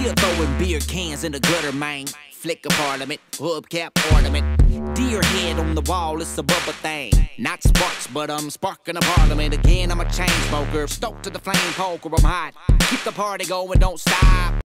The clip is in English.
Still throwing beer cans in the gutter, man. Flick a parliament, hubcap ornament. Deer head on the wall, it's a bubble thing. Not sparks, but I'm sparking a parliament. Again, I'm a chain smoker. Stoked to the flame poker, I'm hot. Keep the party going, don't stop.